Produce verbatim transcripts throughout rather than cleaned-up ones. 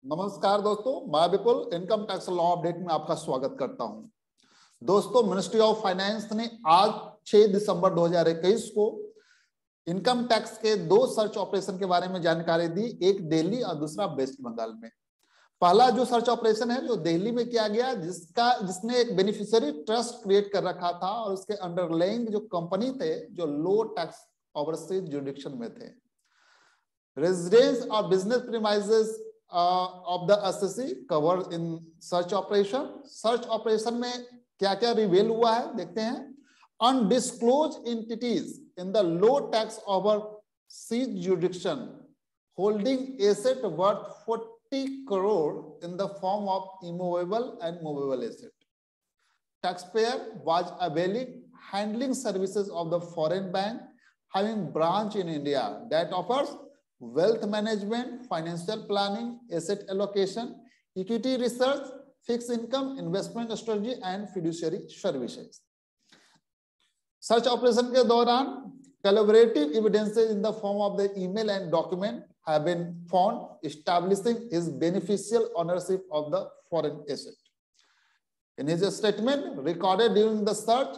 नमस्कार दोस्तों, मैं Vipul income tax law update में आपका स्वागत करता हूं। दोस्तों, मिनिस्ट्री ऑफ फाइनेंस ने आज छह दिसंबर दो हज़ार इक्कीस को इनकम टैक्स के दो सर्च ऑपरेशन के बारे में जानकारी दी, एक दिल्ली और दूसरा वेस्ट बंगाल में। पहला जो सर्च ऑपरेशन है जो दिल्ली में किया गया, जिसका जिसने एक बेनिफिशियरी ट्रस्ट क्रिएट कर रखा था और उसके अंडरलाइंग जो कंपनी थे जो लो टैक्स ओवरसीज जुरिडिक्शन में थे। रेजिडेंस और business premises of the SSC covered in search operation. Search operation में क्या क्या रिवील हुआ है देखते हैं। Undisclosed entities in the low tax overseas jurisdiction holding asset worth forty crore in the form of immovable and movable asset. Taxpayer was availing handling services of the foreign bank having branch in India that offers wealth management, financial planning, asset allocation, equity research, fixed income, investment strategy and fiduciary services. Search operation के दौरान collaborative evidences in the form of the email and document have been found establishing his beneficial ownership of the foreign asset. In his statement recorded during the search,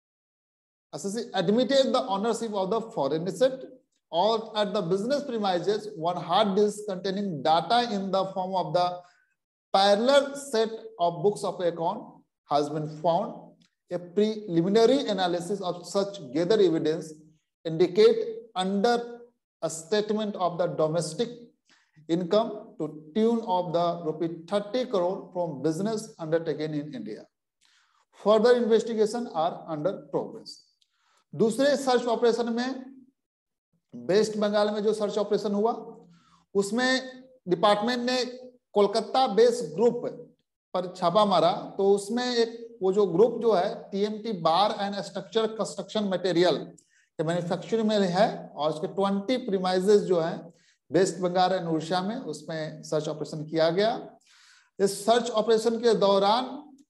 S S C admitted the ownership of the foreign asset. Or at the business premises, one hard disk containing data in the form of the parallel set of books of account has been found. A preliminary analysis of such gathered evidence indicate under a statement of the domestic income to tune of the rupee thirty crore from business undertaken in India. Further investigation are under progress. दूसरे search operation में West Bengal में जो search operation हुआ उसमें department ने Kolkata based group पर छापा मारा। तो उसमें एक वो जो ग्रुप जो है TMT bar and structure construction material के मैन्युफैक्चरिंग में है और उसके बीस प्रीमाइसेस जो है वेस्ट बंगाल एंड उड़ीसा में, उसमें सर्च ऑपरेशन किया गया। इस सर्च ऑपरेशन के दौरान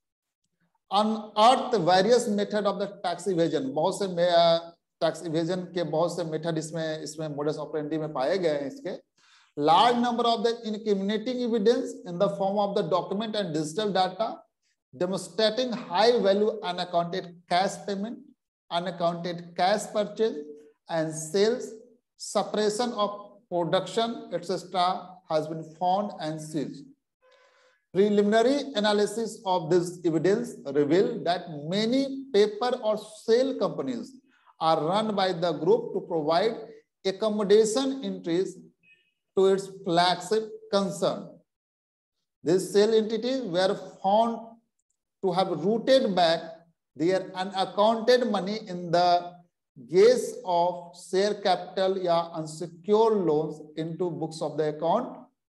unearth various method of the tax evasion, बहुत से टैक्स इवेजन के बहुत से मेथड इसमें इसमें मोडस ऑपरेंडी में पाए गए हैं। इसके large number of the incriminating evidence in the form of the document and digital data demonstrating high value unaccounted cash payment, unaccounted cash purchase and sales, suppression of production, et cetera has been found and seized. Preliminary analysis of this evidence revealed that many paper or sale companies are run by the group to provide accommodation entries to its flagship concern. These sale entities were found to have routed back their unaccounted money in the guise of share capital या unsecured loans into books of the account.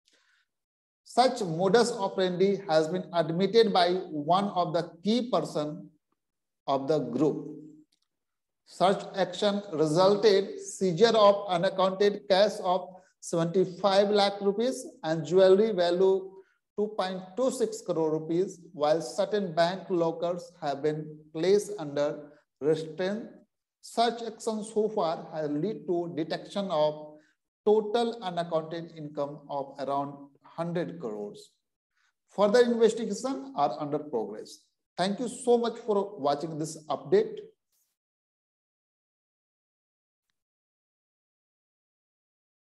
Such modus operandi has been admitted by one of the key person of the group. Such action resulted seizure of unaccounted cash of seventy-five lakh rupees and jewelry value two point two six crore rupees, while certain bank lockers have been placed under restraint. Such action so far has led to detection of total unaccounted income of around one hundred crores. Further investigation are under progress. Thank you so much for watching this update.